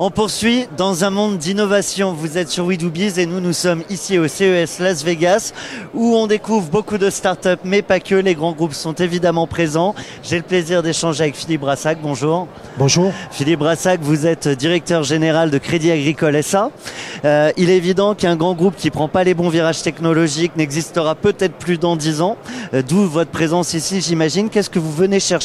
On poursuit dans un monde d'innovation. Vous êtes sur WeDoBiz et nous sommes ici au CES Las Vegas où on découvre beaucoup de startups, mais pas que. Les grands groupes sont évidemment présents. J'ai le plaisir d'échanger avec Philippe Brassac. Bonjour. Bonjour. Philippe Brassac, vous êtes directeur général de Crédit Agricole SA. Il est évident qu'un grand groupe qui ne prend pas les bons virages technologiques n'existera peut-être plus dans 10 ans. D'où votre présence ici, j'imagine. Qu'est-ce que vous venez chercher ?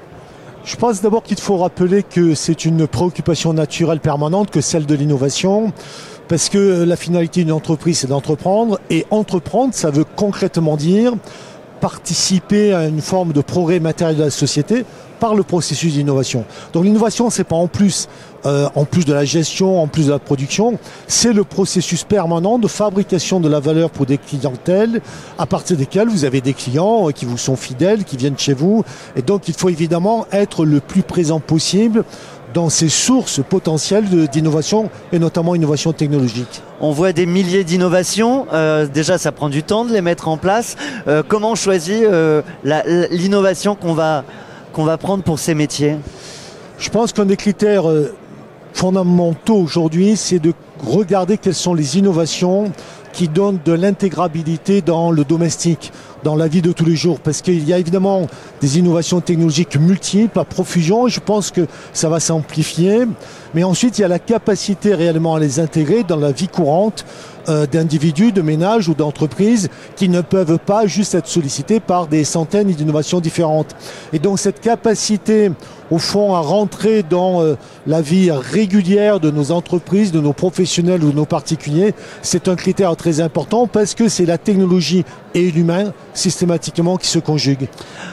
Je pense d'abord qu'il faut rappeler que c'est une préoccupation naturelle permanente que celle de l'innovation, parce que la finalité d'une entreprise, c'est d'entreprendre, et entreprendre, ça veut concrètement dire participer à une forme de progrès matériel de la société par le processus d'innovation. Donc l'innovation, c'est pas en plus de la gestion, en plus de la production, c'est le processus permanent de fabrication de la valeur pour des clientèles, à partir desquelles vous avez des clients qui vous sont fidèles, qui viennent chez vous, et donc il faut évidemment être le plus présent possible dans ces sources potentielles d'innovation, et notamment innovation technologique. On voit des milliers d'innovations. Déjà, ça prend du temps de les mettre en place. Comment on choisit l'innovation qu'on va prendre pour ces métiers ? Je pense qu'un des critères fondamentaux aujourd'hui, c'est de regarder quelles sont les innovations qui donnent de l'intégrabilité dans le domestique, dans la vie de tous les jours. Parce qu'il y a évidemment des innovations technologiques multiples, à profusion, et je pense que ça va s'amplifier. Mais ensuite, il y a la capacité réellement à les intégrer dans la vie courante d'individus, de ménages ou d'entreprises qui ne peuvent pas juste être sollicités par des centaines d'innovations différentes. Et donc cette capacité, au fond, à rentrer dans la vie régulière de nos entreprises, de nos professionnels ou de nos particuliers, c'est un critère très important parce que c'est la technologie et l'humain systématiquement qui se conjuguent.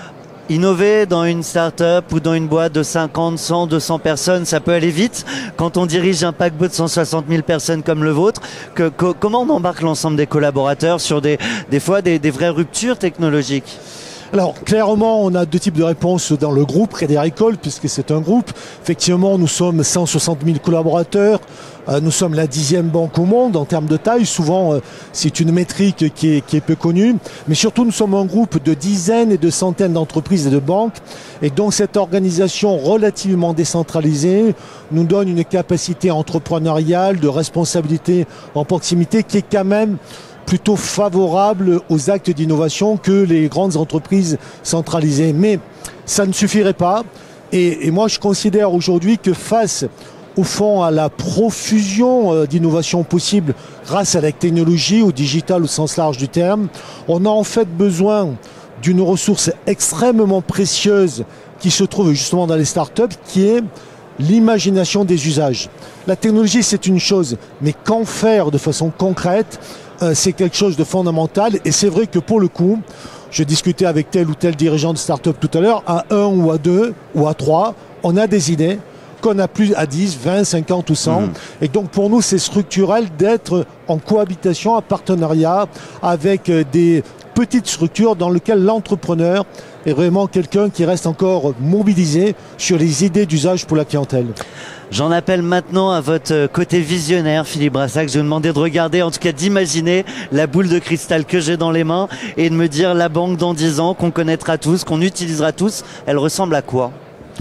Innover dans une start-up ou dans une boîte de 50, 100, 200 personnes, ça peut aller vite. Quand on dirige un paquebot de 160 000 personnes comme le vôtre, comment on embarque l'ensemble des collaborateurs sur des fois des vraies ruptures technologiques ? Alors, clairement, on a deux types de réponses dans le groupe Crédit Agricole, puisque c'est un groupe. Effectivement, nous sommes 160 000 collaborateurs. Nous sommes la 10e banque au monde en termes de taille. Souvent, c'est une métrique qui est peu connue. Mais surtout, nous sommes un groupe de dizaines et de centaines d'entreprises et de banques. Et donc, cette organisation relativement décentralisée nous donne une capacité entrepreneuriale, de responsabilité en proximité qui est quand même plutôt favorable aux actes d'innovation que les grandes entreprises centralisées. Mais ça ne suffirait pas. Et moi, je considère aujourd'hui que face, au fond, à la profusion d'innovation possible grâce à la technologie, au digital au sens large du terme, on a en fait besoin d'une ressource extrêmement précieuse qui se trouve justement dans les startups, qui est l'imagination des usages. La technologie, c'est une chose, mais qu'en faire de façon concrète, c'est quelque chose de fondamental. Et c'est vrai que pour le coup, je discutais avec tel ou tel dirigeant de start-up tout à l'heure, à 1 ou à 2 ou à 3, on a des idées qu'on a plus à 10, 20, 50 ou 100. Et donc pour nous, c'est structurel d'être en cohabitation, en partenariat avec des petites structures dans lesquelles l'entrepreneur est vraiment quelqu'un qui reste encore mobilisé sur les idées d'usage pour la clientèle. J'en appelle maintenant à votre côté visionnaire, Philippe Brassac. Je vais vous demander de regarder, en tout cas d'imaginer la boule de cristal que j'ai dans les mains et de me dire la banque dans 10 ans, qu'on connaîtra tous, qu'on utilisera tous, elle ressemble à quoi ?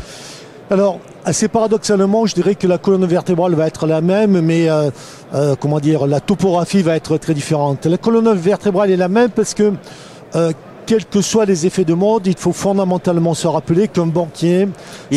Alors, assez paradoxalement, je dirais que la colonne vertébrale va être la même, mais la topographie va être très différente. La colonne vertébrale est la même parce que quels que soient les effets de mode, il faut fondamentalement se rappeler qu'un banquier,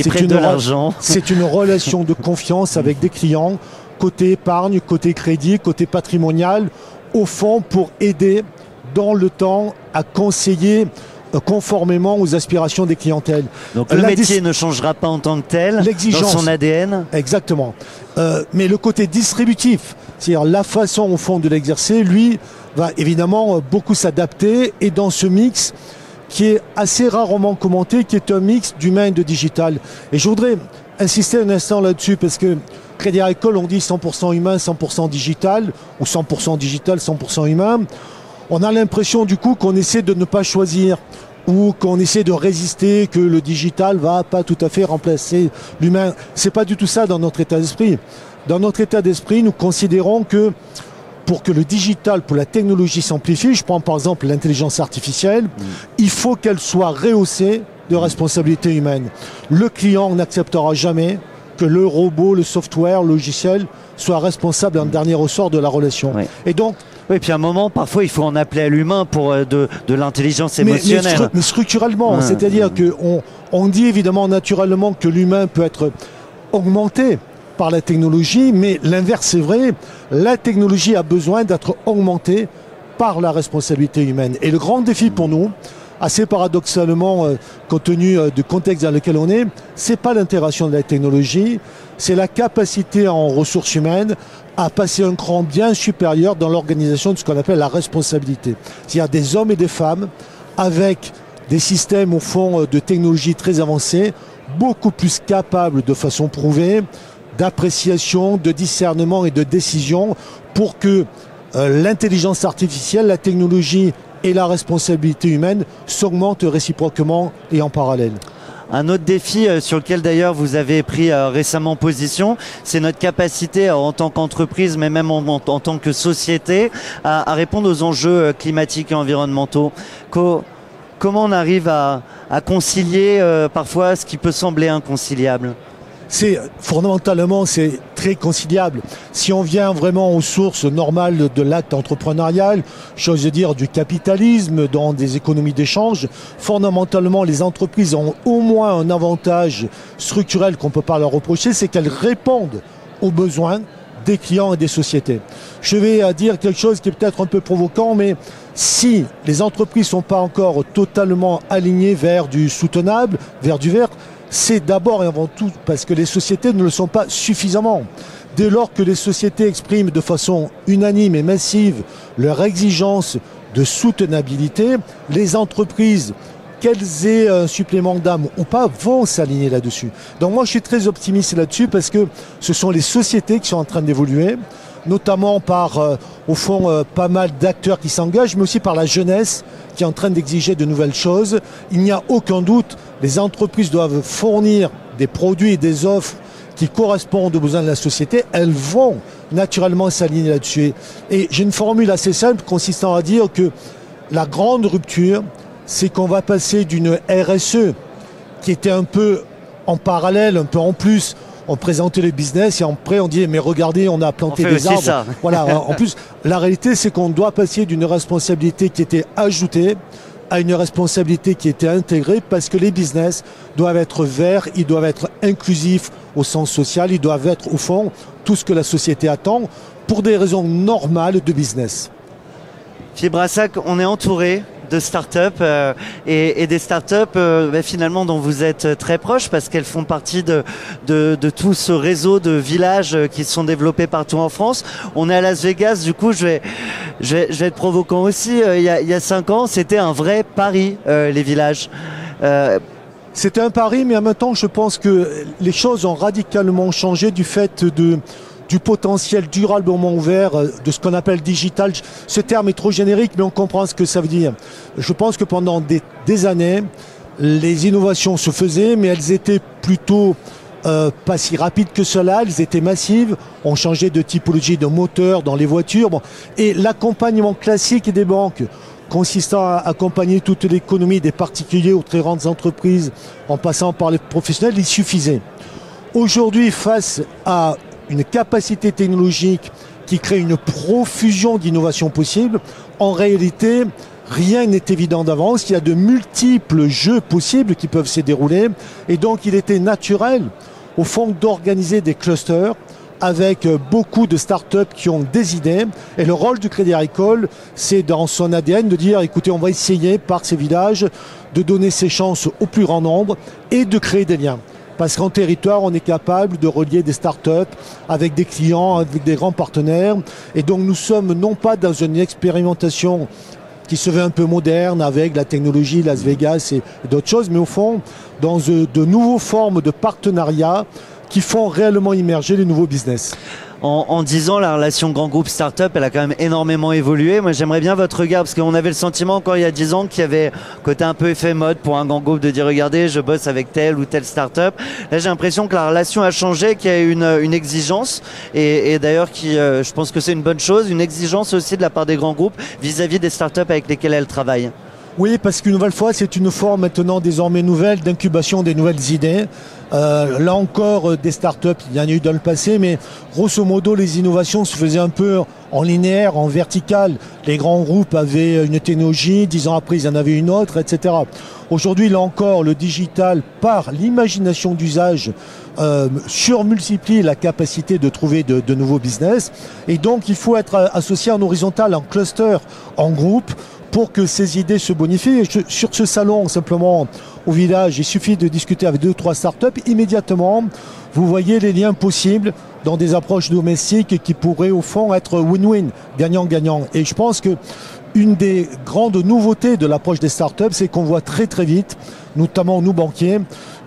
c'est une relation de confiance avec des clients, côté épargne, côté crédit, côté patrimonial, au fond pour aider dans le temps à conseiller conformément aux aspirations des clientèles. Donc le métier ne changera pas en tant que tel, dans son ADN. Exactement. Mais le côté distributif, c'est-à-dire la façon au fond de l'exercer, lui, va évidemment beaucoup s'adapter, et dans ce mix qui est assez rarement commenté, qui est un mix d'humain et de digital. Et je voudrais insister un instant là-dessus, parce que Crédit Agricole, on dit 100% humain, 100% digital, ou 100% digital, 100% humain. On a l'impression du coup qu'on essaie de ne pas choisir, ou qu'on essaie de résister, que le digital va pas tout à fait remplacer l'humain. C'est pas du tout ça dans notre état d'esprit. Dans notre état d'esprit, nous considérons que pour que le digital, pour la technologie s'amplifie, je prends par exemple l'intelligence artificielle, il faut qu'elle soit rehaussée de responsabilité humaine. Le client n'acceptera jamais que le robot, le software, le logiciel soit responsable en dernier ressort de la relation. Oui. Et donc, oui, puis à un moment, parfois, il faut en appeler à l'humain pour de l'intelligence émotionnelle. Mais structurellement, c'est-à-dire qu'on dit évidemment naturellement que l'humain peut être augmenté par la technologie, mais l'inverse est vrai. La technologie a besoin d'être augmentée par la responsabilité humaine. Et le grand défi pour nous, assez paradoxalement, compte tenu du contexte dans lequel on est, c'est pas l'intégration de la technologie, c'est la capacité en ressources humaines à passer un cran bien supérieur dans l'organisation de ce qu'on appelle la responsabilité. C'est-à-dire des hommes et des femmes avec des systèmes au fond de technologie très avancés, beaucoup plus capables de façon prouvée d'appréciation, de discernement et de décision pour que l'intelligence artificielle, la technologie et la responsabilité humaine s'augmentent réciproquement et en parallèle. Un autre défi sur lequel d'ailleurs vous avez pris récemment position, c'est notre capacité en tant qu'entreprise, mais même en tant que société, à répondre aux enjeux climatiques et environnementaux. Comment on arrive à concilier parfois ce qui peut sembler inconciliable ? Fondamentalement, c'est très conciliable. Si on vient vraiment aux sources normales de l'acte entrepreneurial, j'ose dire du capitalisme, dans des économies d'échange, fondamentalement, les entreprises ont au moins un avantage structurel qu'on ne peut pas leur reprocher, c'est qu'elles répondent aux besoins des clients et des sociétés. Je vais dire quelque chose qui est peut-être un peu provoquant, mais si les entreprises ne sont pas encore totalement alignées vers du soutenable, vers du vert, c'est d'abord et avant tout parce que les sociétés ne le sont pas suffisamment. Dès lors que les sociétés expriment de façon unanime et massive leur exigence de soutenabilité, les entreprises, qu'elles aient un supplément d'âme ou pas, vont s'aligner là-dessus. Donc moi je suis très optimiste là-dessus parce que ce sont les sociétés qui sont en train d'évoluer, notamment par, au fond, pas mal d'acteurs qui s'engagent, mais aussi par la jeunesse qui est en train d'exiger de nouvelles choses. Il n'y a aucun doute, les entreprises doivent fournir des produits et des offres qui correspondent aux besoins de la société. Elles vont naturellement s'aligner là-dessus. Et j'ai une formule assez simple consistant à dire que la grande rupture, c'est qu'on va passer d'une RSE qui était un peu en parallèle, un peu en plus. On présentait les business et après on dit mais regardez, on a planté des arbres. Ça. Voilà. En plus, la réalité c'est qu'on doit passer d'une responsabilité qui était ajoutée à une responsabilité qui était intégrée parce que les business doivent être verts, ils doivent être inclusifs au sens social, ils doivent être au fond tout ce que la société attend pour des raisons normales de business. Philippe Brassac, on est entouré de start-up et des start-up finalement dont vous êtes très proche parce qu'elles font partie de tout ce réseau de villages qui se sont développés partout en France. On est à Las Vegas, du coup je vais être provoquant aussi. Il y a 5 ans, c'était un vrai pari, les villages. C'était un pari, mais en même temps, je pense que les choses ont radicalement changé du fait du potentiel durablement ouvert, de ce qu'on appelle digital. Ce terme est trop générique, mais on comprend ce que ça veut dire. Je pense que pendant des années, les innovations se faisaient, mais elles étaient plutôt pas si rapides que cela, elles étaient massives, on changeait de typologie de moteur dans les voitures. Bon. Et l'accompagnement classique des banques, consistant à accompagner toute l'économie des particuliers aux très grandes entreprises, en passant par les professionnels, il suffisait. Aujourd'hui, face à une capacité technologique qui crée une profusion d'innovations possibles, en réalité, rien n'est évident d'avance. Il y a de multiples jeux possibles qui peuvent se dérouler. Et donc, il était naturel, au fond, d'organiser des clusters avec beaucoup de startups qui ont des idées. Et le rôle du Crédit Agricole, c'est dans son ADN de dire, écoutez, on va essayer par ces villages de donner ces chances au plus grand nombre et de créer des liens. Parce qu'en territoire, on est capable de relier des startups avec des clients, avec des grands partenaires. Et donc, nous sommes non pas dans une expérimentation qui se veut un peu moderne avec la technologie, Las Vegas et d'autres choses, mais au fond, dans de nouvelles formes de partenariats qui font réellement immerger les nouveaux business. En 10 ans, la relation grand groupe start-up, elle a quand même énormément évolué. Moi, j'aimerais bien votre regard, parce qu'on avait le sentiment encore il y a 10 ans qu'il y avait côté un peu effet mode pour un grand groupe de dire regardez, je bosse avec telle ou telle start-up. Là, j'ai l'impression que la relation a changé, qu'il y a une exigence, et d'ailleurs, je pense que c'est une bonne chose, une exigence aussi de la part des grands groupes vis-à-vis des start-up avec lesquelles elles travaillent. Oui, parce qu'une nouvelle fois, c'est une forme maintenant désormais nouvelle d'incubation des nouvelles idées. Là encore, des startups, il y en a eu dans le passé, mais grosso modo, les innovations se faisaient un peu en linéaire, en vertical. Les grands groupes avaient une technologie, 10 ans après, ils en avaient une autre, etc. Aujourd'hui, là encore, le digital, par l'imagination d'usage, surmultiplie la capacité de trouver de nouveaux business. Et donc, il faut être associé en horizontal, en cluster, en groupe, pour que ces idées se bonifient. Sur ce salon, simplement, au village, il suffit de discuter avec 2 ou 3 startups. Immédiatement, vous voyez les liens possibles dans des approches domestiques qui pourraient, au fond, être win-win, gagnant-gagnant. Et je pense que une des grandes nouveautés de l'approche des startups, c'est qu'on voit très très vite, notamment nous banquiers,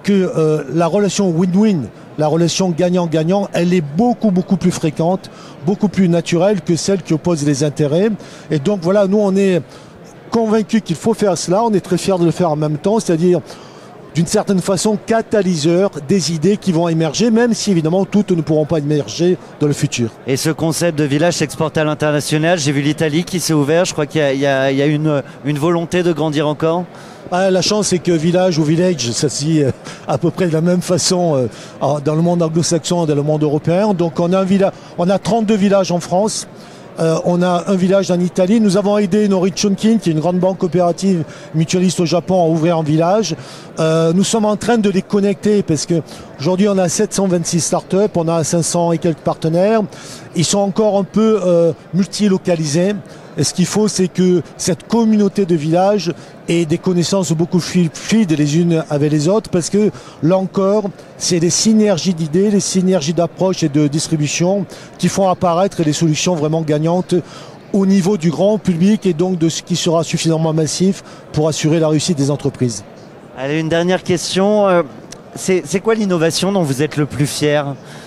que la relation win-win, la relation gagnant-gagnant, elle est beaucoup plus fréquente, beaucoup plus naturelle que celle qui oppose les intérêts. Et donc voilà, nous on est convaincus qu'il faut faire cela, on est très fiers de le faire en même temps, c'est-à-dire d'une certaine façon catalyseur des idées qui vont émerger, même si évidemment toutes ne pourront pas émerger dans le futur. Et ce concept de village s'exporte à l'international. J'ai vu l'Italie qui s'est ouvert, je crois qu'il y a une volonté de grandir encore. La chance, c'est que village ou village, ça se dit à peu près de la même façon dans le monde anglo-saxon et dans le monde européen. Donc on a 32 villages en France. On a un village en Italie. Nous avons aidé Norichunkin, qui est une grande banque coopérative mutualiste au Japon, à ouvrir un village. Nous sommes en train de les connecter parce que aujourd'hui on a 726 startups, on a 500 et quelques partenaires. Ils sont encore un peu multilocalisés. Et ce qu'il faut, c'est que cette communauté de villages ait des connaissances beaucoup fluides les unes avec les autres, parce que là encore, c'est les synergies d'idées, les synergies d'approche et de distribution qui font apparaître des solutions vraiment gagnantes au niveau du grand public et donc de ce qui sera suffisamment massif pour assurer la réussite des entreprises. Allez, une dernière question. C'est quoi l'innovation dont vous êtes le plus fier ?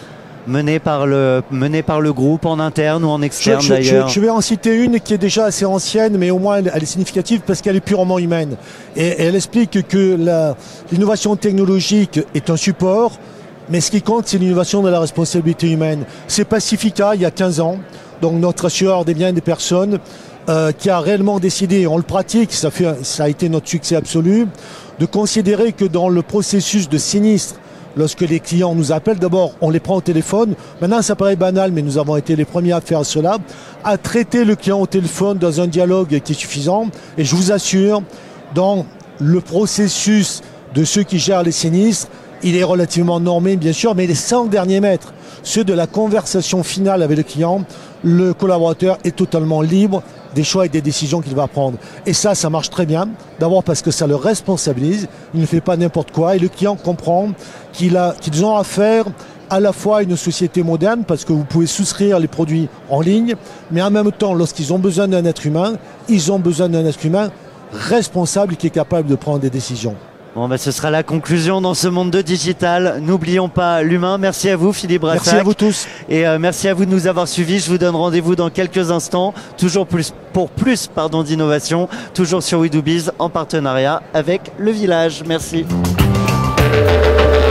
Menée par le groupe en interne ou en externe d'ailleurs. Je vais en citer une qui est déjà assez ancienne, mais au moins elle est significative parce qu'elle est purement humaine. Et elle explique que l'innovation technologique est un support, mais ce qui compte, c'est l'innovation de la responsabilité humaine. C'est Pacifica, il y a 15 ans, donc notre assureur des biens et des personnes, qui a réellement décidé, et on le pratique, ça a été notre succès absolu, de considérer que dans le processus de sinistre, lorsque les clients nous appellent, d'abord, on les prend au téléphone. Maintenant, ça paraît banal, mais nous avons été les premiers à faire cela, à traiter le client au téléphone dans un dialogue qui est suffisant. Et je vous assure, dans le processus de ceux qui gèrent les sinistres, il est relativement normé, bien sûr, mais les 100 derniers mètres, ceux de la conversation finale avec le client, le collaborateur est totalement libre des choix et des décisions qu'il va prendre. Et ça marche très bien. D'abord parce que ça le responsabilise. Il ne fait pas n'importe quoi. Et le client comprend qu'ils ont affaire à la fois à une société moderne, parce que vous pouvez souscrire les produits en ligne, mais en même temps, lorsqu'ils ont besoin d'un être humain, ils ont besoin d'un être humain responsable qui est capable de prendre des décisions. Bon, ce sera la conclusion dans ce monde de digital. N'oublions pas l'humain. Merci à vous, Philippe Brassac. Merci à vous tous. Et merci à vous de nous avoir suivis. Je vous donne rendez-vous dans quelques instants, toujours pour plus d'innovation, toujours sur We Do Biz en partenariat avec le village. Merci.